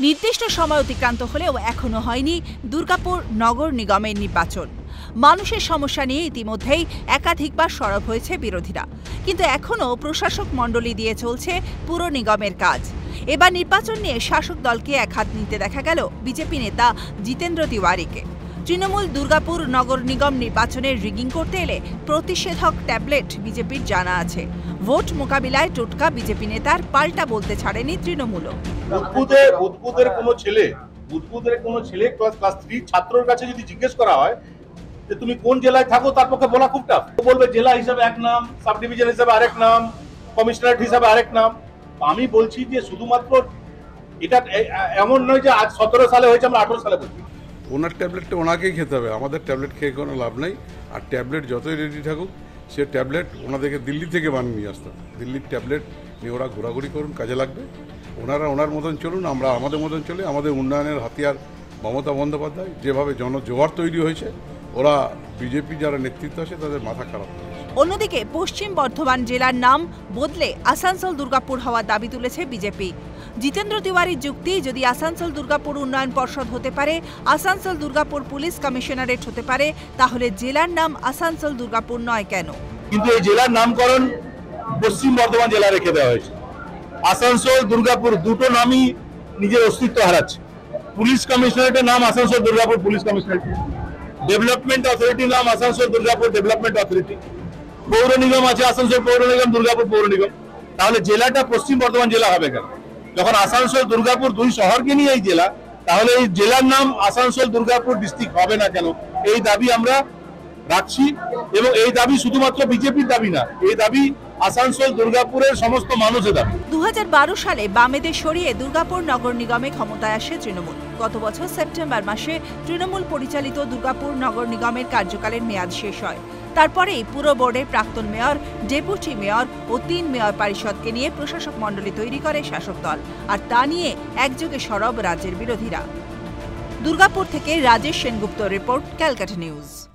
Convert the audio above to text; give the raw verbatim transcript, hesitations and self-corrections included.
নির্দিষ্ট সময় অতিক্রান্ত হলেও এখনো হয়নি দুর্গাপুর নগর নিগমের নির্বাচন। মানুষের সমস্যা নিয়ে ইতিমধ্যেই একাধিকবার সরব হয়েছে বিরোধীরা, কিন্তু এখনও প্রশাসক মণ্ডলী দিয়ে চলছে পুর নিগমের কাজ। এবার নির্বাচন নিয়ে শাসক দলকে একহাত নিতে দেখা গেল বিজেপি নেতা জিতেন্দ্র তিওয়ারিকে। তৃণমূল দুর্গাপুর নগর নিগম নির্বাচনের রিগিং করতে এলে প্রতিষেধক ট্যাবলেট বিজেপির জানা আছে। ভোট মোকাবিলায় টোটকা বিজেপি নেতার পাল্টা বলতে ছাড়েনি তৃণমূলও। বুদবুদের বুদবুদের কোনো ছেলে বুদবুদের কোনো ছেলে ক্লাস ক্লাস থ্রি ছাত্রর কাছে যদি জিজ্ঞেস করা হয় যে তুমি কোন জেলায় থাকো, তার পক্ষে বলা খুব টাফ। বলবে জেলা হিসাবে এক নাম, সাব ডিভিশন হিসাবে আরেক নাম, কমিশনারেট হিসাবে আরেক নাম। আমি বলছি যে শুধুমাত্র এটা এমন নয় যে আজ সতেরো সালে হয়েছে, আমরা আঠারো সালে বলছি। ওনার ট্যাবলেটটা ওনাকেই খেতে হবে, আমাদের ট্যাবলেট খেয়ে কোনো লাভ নেই। আর ট্যাবলেট যতই রেডি থাকুক, সে ট্যাবলেট ওনাদেরকে দিল্লি থেকে বানিয়ে নিয়ে আসতে হবে। দিল্লির ট্যাবলেট নিয়ে ওরা ঘোরাঘুরি করুন, কাজে লাগবে। ওনারা ওনার মতন চলুন, আমরা আমাদের মতন চলে। আমাদের উন্নয়নের হাতিয়ার মমতা বন্দ্যোপাধ্যায়, যেভাবে জনজোয়ার তৈরি হয়েছে, ওরা বিজেপি যারা নেতৃত্ব আছে তাদের মাথা খারাপ। অন্যদিকে পশ্চিম বর্ধমান জেলার নাম বদলে আসানসোল দুর্গাপুর হওয়ার দাবি তুলেছে বিজেপি। জিতেন্দ্র তিওয়ারির যুক্তি, যদি আসানসোল দুর্গাপুর উন্নয়ন পর্ষদ হতে পারে, আসানসোল দুর্গাপুর পুলিশ কমিশনারেট হতে পারে, তাহলে জেলার নাম আসানসোল দুর্গাপুর নয় কেন? কিন্তু এই জেলার নামকরণ পশ্চিম বর্ধমান জেলা রেখে দেওয়া হয়েছে। আসানসোল দুর্গাপুর দুটো নামই নিজের অস্তিত্ব হারাচ্ছে। পুলিশ কমিশনারেটের নাম Asansol Durgapur police commissionerate, development অথরিটির নাম আসানসোল দুর্গাপুর ডেভেলপমেন্ট অথরিটি, পৌর নিগম আছে আসানসোল পৌর নিগম দুর্গাপুর পৌর নিগম। তাহলে জেলাটা পশ্চিম বর্ধমান জেলা হবে কেন? যখন আসানসোল দুর্গাপুর দুই শহরকে নিয়ে এই জেলা, তাহলে এই জেলার নাম আসানসোল দুর্গাপুর ডিস্ট্রিক্ট হবে না কেন? এই দাবি আমরা রাখছি, এবং এই দাবি শুধুমাত্র বিজেপির দাবি না, এই দাবি আসানসোল দুর্গাপুরের সমস্ত মানুষের দাবি। দু হাজার বারো সালে বামেদের সরিয়ে দুর্গাপুর নগর নিগমে ক্ষমতায় আসে তৃণমূল। গত বছর সেপ্টেম্বর মাসে তৃণমূল পরিচালিত দুর্গাপুর নগর নিগমের কার্যকালের মেয়াদ শেষ হয়। তারপরেই পুর বোর্ডের প্রাক্তন মেয়র, ডেপুটি মেয়র ও তিন মেয়র পরিষদকে নিয়ে প্রশাসক মণ্ডলী তৈরি করে শাসক দল, আর তা নিয়ে একযোগে সরব রাজ্যের বিরোধীরা। দুর্গাপুর থেকে রাজেশ সেনগুপ্ত রিপোর্ট, ক্যালকাটা নিউজ।